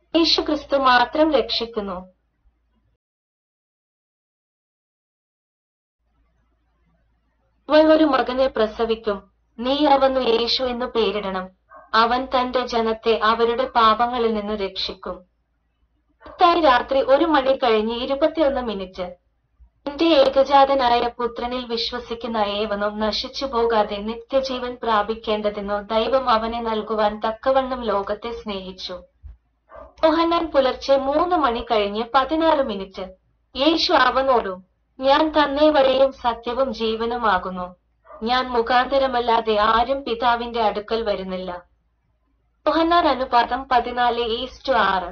യേശുക്രിസ്തു മാത്രം രക്ഷിക്കുന്നു. അവൾ ഒരു മകനെ പ്രസവിക്കും, നീ അവനു യേശു എന്നു പേരിടണം. അവൻ തന്റെ ജനത്തെ അവരുടെ പാപങ്ങളിൽ നിന്ന് രക്ഷിക്കും. മത്തായി രാത്രി 1:21 എന്റെ ഏകജാതനായ പുത്രനിൽ വിശ്വസിക്കുന്ന ഏവനും നശിച്ചു പോകാതെ നിത്യജീവൻ പ്രാപിക്കേണ്ടതിനു ദൈവം അവനെ നൽകുവാൻ തക്കവണ്ണം ലോകത്തെ സ്നേഹിച്ചു. യോഹന്നാൻ പുലർച്ചെ 3:16 യേശു അവനോടു, ഞാൻ തന്നെ വഴിയും സത്യവും ജീവനുമാകുന്നു. ഞാൻ മുഖാന്തരമല്ലാതെ ആരും പിതാവിന്റെ അടുക്കൽ വരുന്നില്ല. യോഹന്നാൻ അനുപാതം 14:6.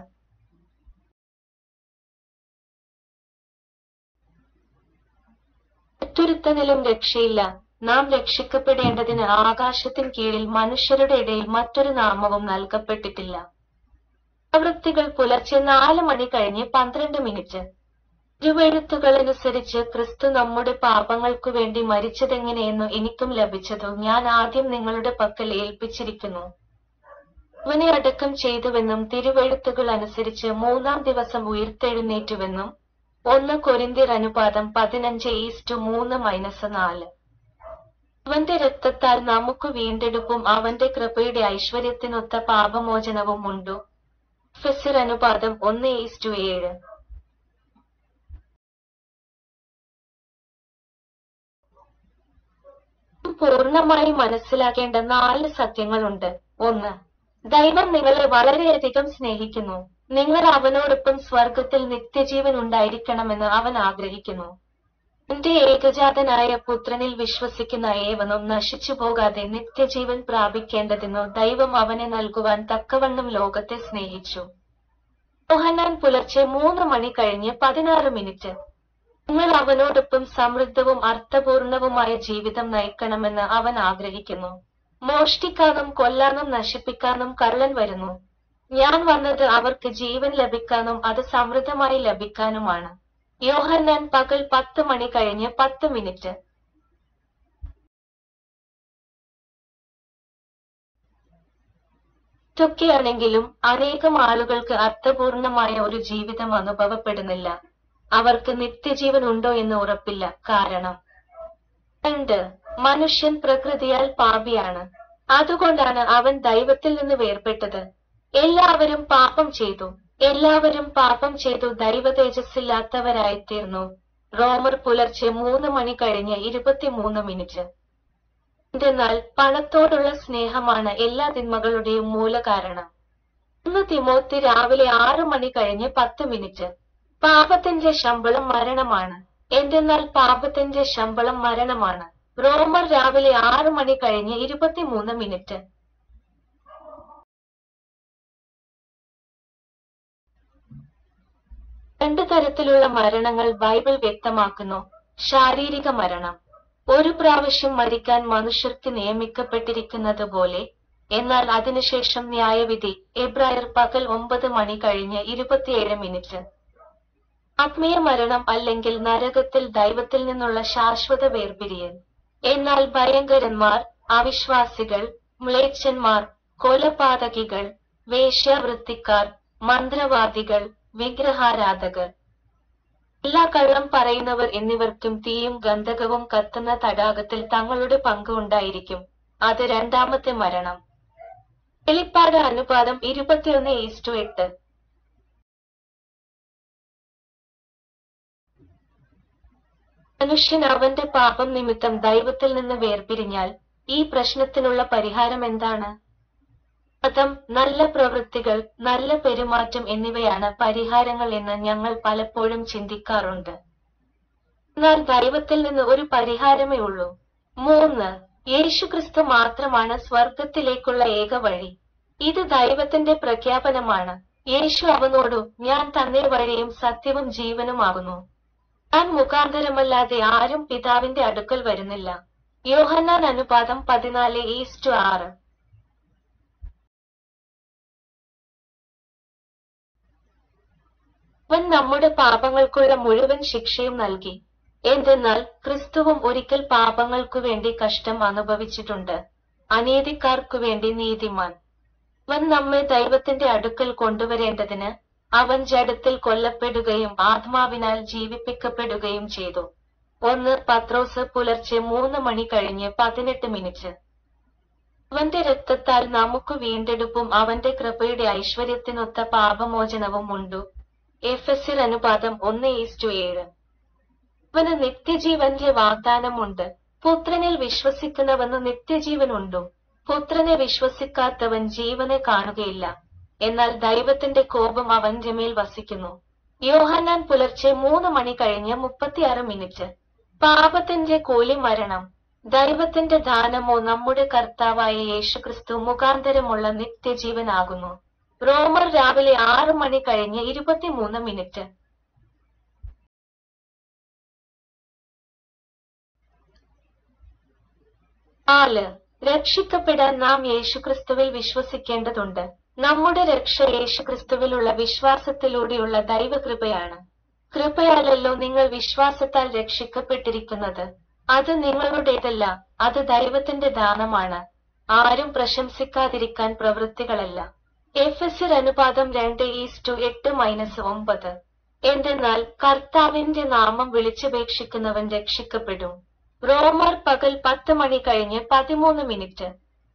മറ്റൊരുത്തനിലും രക്ഷയില്ല. നാം രക്ഷിക്കപ്പെടേണ്ടതിന് ആകാശത്തിൻ കീഴിൽ മനുഷ്യരുടെ ഇടയിൽ മറ്റൊരു നാമവും നൽകപ്പെട്ടിട്ടില്ല. പ്രവൃത്തികൾ പുലർച്ചെ 4:12 തിരുവെഴുത്തുകളനുസരിച്ച് ക്രിസ്തു നമ്മുടെ പാപങ്ങൾക്കു വേണ്ടി മരിച്ചതെങ്ങനെയെന്നു എനിക്കും ലഭിച്ചതു ഞാൻ ആദ്യം നിങ്ങളുടെ പക്കൽ ഏൽപ്പിച്ചിരിക്കുന്നു. അവനെ അടക്കം ചെയ്തുവെന്നും തിരുവെഴുത്തുകൾ അനുസരിച്ച് 3-ാം ദിവസം ഉയിർത്തെഴുന്നേറ്റുവെന്നും 1 കൊരിന്ത്യർ അനുപാതം 15:3-4. അവന്റെ രക്തത്താൽ നമുക്ക് വീണ്ടെടുപ്പും അവന്റെ കൃപയുടെ ഐശ്വര്യത്തിനൊത്ത പാപമോചനവും ഉണ്ടു. എഫെസ്യർ അനുപാതം 1:7. പൂർണ്ണമായി മനസ്സിലാക്കേണ്ട 4 സത്യങ്ങളുണ്ട്. 1. ദൈവം നിങ്ങളെ വളരെയധികം സ്നേഹിക്കുന്നു. നിങ്ങൾ അവനോടൊപ്പം സ്വർഗത്തിൽ നിത്യജീവൻ ഉണ്ടായിരിക്കണമെന്ന് അവൻ ആഗ്രഹിക്കുന്നു. എന്റെ ഏകജാതനായ പുത്രനിൽ വിശ്വസിക്കുന്ന ഏവനും നശിച്ചു പോകാതെ നിത്യജീവൻ പ്രാപിക്കേണ്ടതിനു ദൈവം അവനെ നൽകുവാൻ തക്കവണ്ണം ലോകത്തെ സ്നേഹിച്ചു. യോഹന്നാൻ പുലർച്ചെ 3:16 നിങ്ങൾ അവനോടൊപ്പം സമൃദ്ധവും അർത്ഥപൂർണവുമായ ജീവിതം നയിക്കണമെന്ന് അവൻ ആഗ്രഹിക്കുന്നു. മോഷ്ടിക്കാനും കൊല്ലാനും നശിപ്പിക്കാനും കള്ളൻ വരുന്നു. ഞാൻ വന്നത് അവർക്ക് ജീവൻ ലഭിക്കാനും അത് സമൃദ്ധമായി ലഭിക്കാനുമാണ്. യോഹന്നാൻ പകൽ 10:10 ഇതൊക്കെയാണെങ്കിലും അനേകം ആളുകൾക്ക് അർത്ഥപൂർണമായ ഒരു ജീവിതം അനുഭവപ്പെടുന്നില്ല. അവർക്ക് നിത്യജീവൻ ഉണ്ടോ എന്ന് ഉറപ്പില്ല. കാരണം 2. മനുഷ്യൻ പ്രകൃതിയാൽ പാപിയാണ്. അതുകൊണ്ടാണ് അവൻ ദൈവത്തിൽ നിന്ന് വേർപെട്ടത്. എല്ലാവരും പാപം ചെയ്തു ദൈവതേജസ്സില്ലാത്തവരായിത്തീർന്നു. റോമർ പുലർച്ചെ 3:23 എന്തെന്നാൽ പണത്തോടുള്ള സ്നേഹമാണ് എല്ലാ തിന്മകളുടെയും മൂലകാരണം. 1 തിമോത്തി രാവിലെ 6:10 പാപത്തിന്റെ ശമ്പളം മരണമാണ്. എന്തെന്നാൽ പാപത്തിന്റെ ശമ്പളം മരണമാണ്. റോമർ രാവിലെ 6:23 2 തരത്തിലുള്ള മരണങ്ങൾ ബൈബിൾ വ്യക്തമാക്കുന്നു. ശാരീരിക മരണം. ഒരു പ്രാവശ്യം മരിക്കാൻ മനുഷ്യർക്ക് നിയമിക്കപ്പെട്ടിരിക്കുന്നത് പോലെ, എന്നാൽ അതിനുശേഷം ന്യായവിധി. എബ്രായർ പകൽ 9:27 ആത്മീയ മരണം അല്ലെങ്കിൽ നരകത്തിൽ ദൈവത്തിൽ നിന്നുള്ള ശാശ്വത വേർപിരിയൽ. എന്നാൽ ഭയങ്കരന്മാർ, അവിശ്വാസികൾ, മ്ലേച്ഛന്മാർ, കൊലപാതകികൾ, വേശ്യാവൃത്തിക്കാർ, മന്ത്രവാദികൾ, വിഗ്രഹാരാധകർ, എല്ലാ കള്ളം പറയുന്നവർ എന്നിവർക്കും തീയും ഗന്ധകവും കത്തുന്ന തടാകത്തിൽ തങ്ങളുടെ പങ്ക് ഉണ്ടായിരിക്കും. അത് രണ്ടാമത്തെ മരണം. വെളിപ്പാട് അനുപാതം 21:8. മനുഷ്യൻ അവന്റെ പാപം നിമിത്തം ദൈവത്തിൽ നിന്ന് വേർപിരിഞ്ഞാൽ ഈ പ്രശ്നത്തിനുള്ള പരിഹാരം എന്താണ്? മതം, നല്ല പ്രവൃത്തികൾ, നല്ല പെരുമാറ്റം എന്നിവയാണ് പരിഹാരങ്ങൾ എന്ന് ഞങ്ങൾ പലപ്പോഴും ചിന്തിക്കാറുണ്ട്. എന്നാൽ ദൈവത്തിൽ നിന്ന് ഒരു പരിഹാരമേ ഉള്ളൂ. 3. യേശുക്രിസ്തു മാത്രമാണ് സ്വർഗത്തിലേക്കുള്ള ഏക വഴി. ഇത് ദൈവത്തിന്റെ പ്രഖ്യാപനമാണ്. യേശു അവനോടു, ഞാൻ തന്നെ വഴിയും സത്യവും ജീവനുമാകുന്നു. ഞാൻ മുഖാന്തരമല്ലാതെ ആരും പിതാവിന്റെ അടുക്കൽ വരുന്നില്ല. യോഹന്നാൻ അനുപാതം 14:6. അവൻ നമ്മുടെ പാപങ്ങൾക്കുള്ള മുഴുവൻ ശിക്ഷയും നൽകി. എന്തെന്നാൽ ക്രിസ്തുവും ഒരിക്കൽ പാപങ്ങൾക്കു വേണ്ടി കഷ്ടം അനുഭവിച്ചിട്ടുണ്ട്, അനീതിക്കാർക്കു വേണ്ടി നീതിമാൻ. അവൻ നമ്മെ ദൈവത്തിന്റെ അടുക്കൽ കൊണ്ടുവരേണ്ടതിന് അവൻ ജഡത്തിൽ കൊല്ലപ്പെടുകയും ആത്മാവിനാൽ ജീവിപ്പിക്കപ്പെടുകയും ചെയ്തു. 1 പത്രോസ് പുലർച്ചെ 3 മണി കഴിഞ്ഞ് 18 അവന്റെ രക്തത്താൽ നമുക്ക് വീണ്ടെടുപ്പും അവന്റെ കൃപയുടെ ഐശ്വര്യത്തിനൊത്ത പാപമോചനവും ഉണ്ടു. എഫെസ്യർ അനുപാതം 1:7. അവന് നിത്യജീവന്റെ വാഗ്ദാനമുണ്ട്. പുത്രനിൽ വിശ്വസിക്കുന്നവന് നിത്യജീവനുണ്ടു. പുത്രനെ വിശ്വസിക്കാത്തവൻ ജീവനെ കാണുകയില്ല, എന്നാൽ ദൈവത്തിന്റെ കോപം അവന്റെ മേൽ വസിക്കുന്നു. യോഹന്നാൻ പുലർച്ചെ 3 മണി കഴിഞ്ഞ് 36. പാപത്തിന്റെ കൂലി മരണം. ദൈവത്തിന്റെ ദാനമോ നമ്മുടെ കർത്താവായ യേശുക്രിസ്തു മുഖാന്തരമുള്ള നിത്യജീവനാകുന്നു. റോമർ രാവിലെ 6 മണി കഴിഞ്ഞ് 23. 4. രക്ഷിക്കപ്പെടാൻ നാം യേശുക്രിസ്തുവിൽ വിശ്വസിക്കേണ്ടതുണ്ട്. നമ്മുടെ രക്ഷ യേശുക്രിസ്തുവിലുള്ള വിശ്വാസത്തിലൂടെയുള്ള ദൈവകൃപയാണ്. കൃപയാലല്ലോ നിങ്ങൾ വിശ്വാസത്താൽ രക്ഷിക്കപ്പെട്ടിരിക്കുന്നത്. അത് നിങ്ങളുടേതല്ല, അത് ദൈവത്തിന്റെ ദാനമാണ്. ആരും പ്രശംസിക്കാതിരിക്കാൻ പ്രവൃത്തികളല്ല. എഫെസ്യർ അനുപാതം 2:8-9. എന്തെന്നാൽ കർത്താവിന്റെ നാമം വിളിച്ചപേക്ഷിക്കുന്നവൻ രക്ഷിക്കപ്പെടും. റോമർ പകൽ 10 മണി കഴിഞ്ഞ് 13.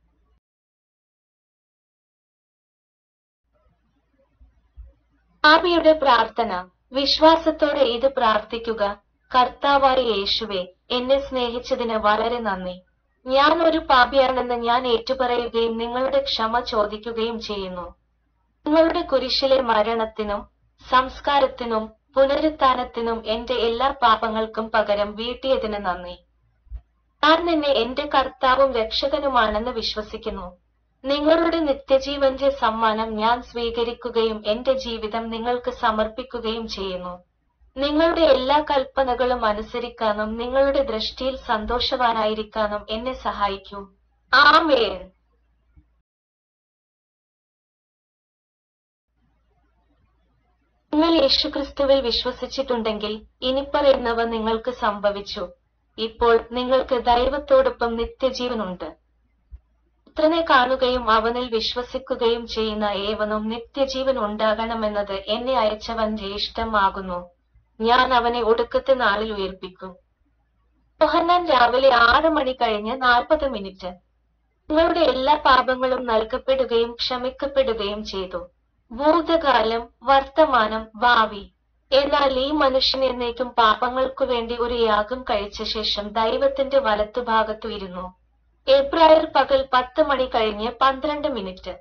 പാപിയുടെ പ്രാർത്ഥന. വിശ്വാസത്തോടെ ഇത് പ്രാർത്ഥിക്കുക: കർത്താവായ യേശുവേ, എന്നെ സ്നേഹിച്ചതിന് വളരെ നന്ദി. ഞാൻ ഒരു പാപിയാണെന്ന് ഞാൻ ഏറ്റുപറയുകയും നിങ്ങളുടെ ക്ഷമ ചോദിക്കുകയും ചെയ്യുന്നു. നിങ്ങളുടെ കുരിശിലെ മരണത്തിനും സംസ്കാരത്തിനും പുനരുത്ഥാനത്തിനും എന്റെ എല്ലാ പാപങ്ങൾക്കും പകരം വീട്ടിയതിന് നന്ദി. ഞാൻ നിന്നെ എന്റെ കർത്താവും രക്ഷകനുമാണെന്ന് വിശ്വസിക്കുന്നു. നിങ്ങളുടെ നിത്യജീവന്റെ സമ്മാനം ഞാൻ സ്വീകരിക്കുകയും എന്റെ ജീവിതം നിങ്ങൾക്ക് സമർപ്പിക്കുകയും ചെയ്യുന്നു. നിങ്ങളുടെ എല്ലാ കൽപ്പനകളും അനുസരിക്കാനും നിങ്ങളുടെ ദൃഷ്ടിയിൽ സന്തോഷവാനായിരിക്കാനും എന്നെ സഹായിക്കൂ. ആമേൻ. നിങ്ങൾ യേശുക്രിസ്തുവിൽ വിശ്വസിച്ചിട്ടുണ്ടെങ്കിൽ ഇനിപ്പറയുന്നവ നിങ്ങൾക്ക് സംഭവിച്ചു. ഇപ്പോൾ നിങ്ങൾക്ക് ദൈവത്തോടൊപ്പം നിത്യജീവനുണ്ട്. പുത്രനെ കാണുകയും അവനിൽ വിശ്വസിക്കുകയും ചെയ്യുന്ന ഏവനും നിത്യജീവൻ ഉണ്ടാകണമെന്നത് എന്നെ അയച്ചവന്റെ ഇഷ്ടമാകുന്നു. ഞാൻ അവനെ ഒടുക്കത്തെ നാളിൽ ഉയർപ്പിക്കും. യോഹന്നാൻ രാവിലെ 6 മണി കഴിഞ്ഞ് 40. നിങ്ങളുടെ എല്ലാ പാപങ്ങളും നൽകപ്പെടുകയും ക്ഷമിക്കപ്പെടുകയും ചെയ്തു. ഭൂതകാലം, വർത്തമാനം, ഭാവി. എന്നാൽ ഈ മനുഷ്യൻ എന്നേക്കും പാപങ്ങൾക്കു വേണ്ടി ഒരു യാഗം കഴിച്ച ശേഷം ദൈവത്തിന്റെ വലത്തുഭാഗത്തു ഇരുന്നു. എബ്രായർ പകൽ 10 മണി കഴിഞ്ഞ് 12.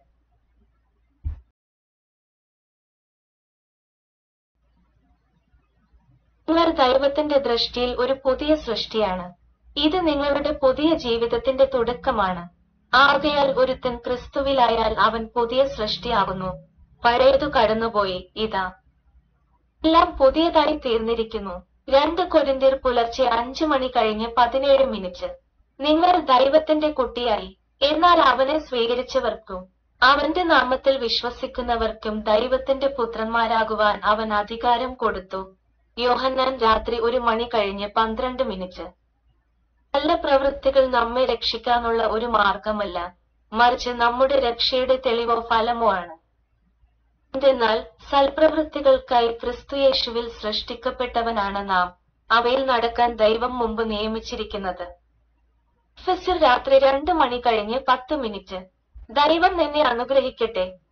നിങ്ങൾ ദൈവത്തിന്റെ ദൃഷ്ടിയിൽ ഒരു പുതിയ സൃഷ്ടിയാണ്. ഇത് നിങ്ങളുടെ പുതിയ ജീവിതത്തിന്റെ തുടക്കമാണ്. ആകയാൽ ഒരുത്തൻ ക്രിസ്തുവിലായാൽ അവൻ പുതിയ സൃഷ്ടിയാകുന്നു. പഴയതു കടന്നുപോയി, ഇതാ എല്ലാം പുതിയതായി തീർന്നിരിക്കുന്നു. 2 കൊരിന്ത്യർ പുലർച്ചെ 5 മണി കഴിഞ്ഞ് 17. നിങ്ങൾ ദൈവത്തിന്റെ കുട്ടിയായി. എന്നാൽ അവനെ സ്വീകരിച്ചവർക്കും അവന്റെ നാമത്തിൽ വിശ്വസിക്കുന്നവർക്കും ദൈവത്തിന്റെ പുത്രന്മാരാകുവാൻ അവൻ അധികാരം കൊടുത്തു. യോഹന്നാൻ രാത്രി 1 മണി കഴിഞ്ഞ് 12. നല്ല പ്രവൃത്തികൾ നമ്മെ രക്ഷിക്കാനുള്ള ഒരു മാർഗമല്ല, മറിച്ച് നമ്മുടെ രക്ഷയുടെ തെളിവോ ഫലമോ ആണ്. എന്തെന്നാൽ സൽപ്രവൃത്തികൾക്കായി ക്രിസ്തുയേശുവിൽ സൃഷ്ടിക്കപ്പെട്ടവനാണ് നാം, അവയിൽ നടക്കാൻ ദൈവം മുമ്പ് നിയമിച്ചിരിക്കുന്നത്. എഫെസ്യർ രാത്രി 2 മണി കഴിഞ്ഞ് 10. ദൈവം നിന്നെ അനുഗ്രഹിക്കട്ടെ.